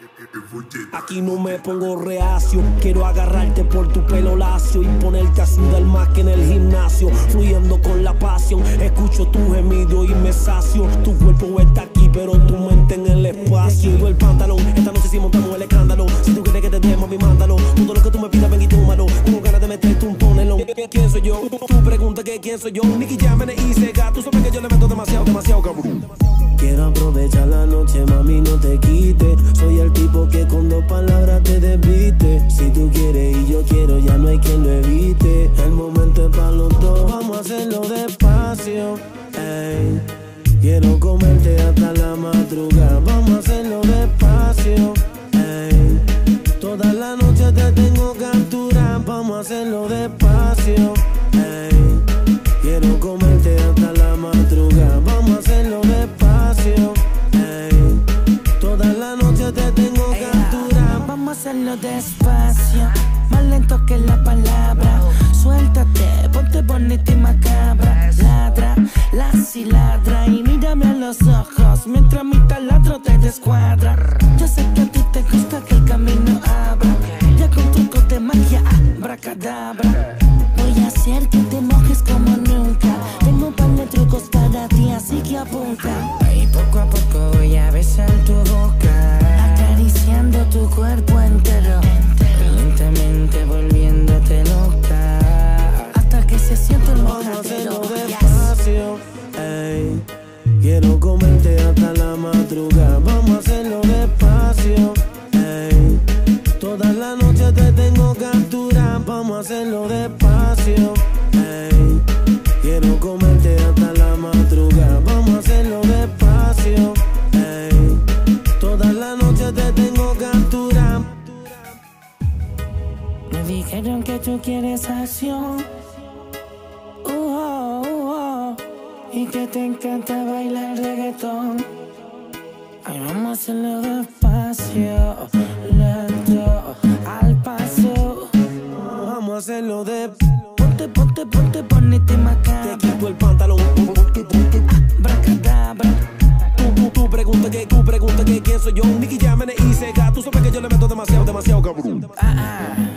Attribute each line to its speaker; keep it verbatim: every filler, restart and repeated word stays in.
Speaker 1: Aquí no me pongo reacio, quiero agarrarte por tu pelo lacio y ponerte a sudar más que en el gimnasio, fluyendo con la pasión. Escucho tu gemido y me sacio. Tu cuerpo está aquí, pero tu mente en el espacio. Quito el pantalón, esta noche sí montamos el escándalo. Si tú quieres que te dé, mami, mándalo. Todo lo que tú me pidas, ven y tómalo. Tengo ganas de meterte un tonelón. ¿Quién soy yo? Tú preguntas que quién soy yo. Nicky Jam y Sega. Tú sabes que yo le meto demasiado, demasiado cabrón. Quiero aprovechar la noche, mami, no te quites. Soy el tipo que con dos palabras te desviste. Si tú quieres y yo quiero, ya no hay quien lo evite. El momento es para los dos, vamos a hacerlo despacio. Ey. Quiero comerte hasta la madrugada, vamos a hacerlo despacio. Ey. Toda la noche te tengo captura, vamos a hacerlo despacio. Ey. Quiero comerte hasta la madrugada, vamos a hacerlo despacio. Ey. Toda la noche te tengo captura.
Speaker 2: Vamos a hacerlo despacio, más lento que la palabra. Suéltate, ponte bonita y macabra. Ladra, la si ladra y mírame a los ojos mientras mi taladro te descuadra. Yo sé que a ti te gusta que el camino abra. Ya con trucos de magia, abracadabra. Voy a hacer que te mojes como nunca. Tengo un par de trucos para ti, así que apunta. Y poco a poco voy a besar tu boca, acariciando tu cuerpo entero, lentamente volviéndote loca, hasta que se siente el mojadero.
Speaker 1: Vamos a hacerlo despacio. Ey. Quiero comerte hasta la madrugada, vamos a hacerlo despacio. Ey. Toda la noche te tengo captura, vamos a hacerlo despacio. Ey. Quiero comerte hasta la madrugada, vamos a hacerlo despacio. Ey. Toda la noche te tengo captura.
Speaker 2: Me dijeron que tú quieres acción, uh -oh, uh -oh, y que te encanta bailar reggaetón. Ay, vamos a hacerlo despacio, lento, al paso.
Speaker 1: Vamos a hacerlo de.
Speaker 2: Ponte, ponte, ponte, bonita y macabra.
Speaker 1: Te quito el pantalón.
Speaker 2: Abracadabra.
Speaker 1: Tú, tú, tú preguntas que, tú preguntas que quién soy yo. Nicky Jam y Sega. Tú sabes que yo le meto demasiado, demasiado cabrón.
Speaker 2: Ah, ah.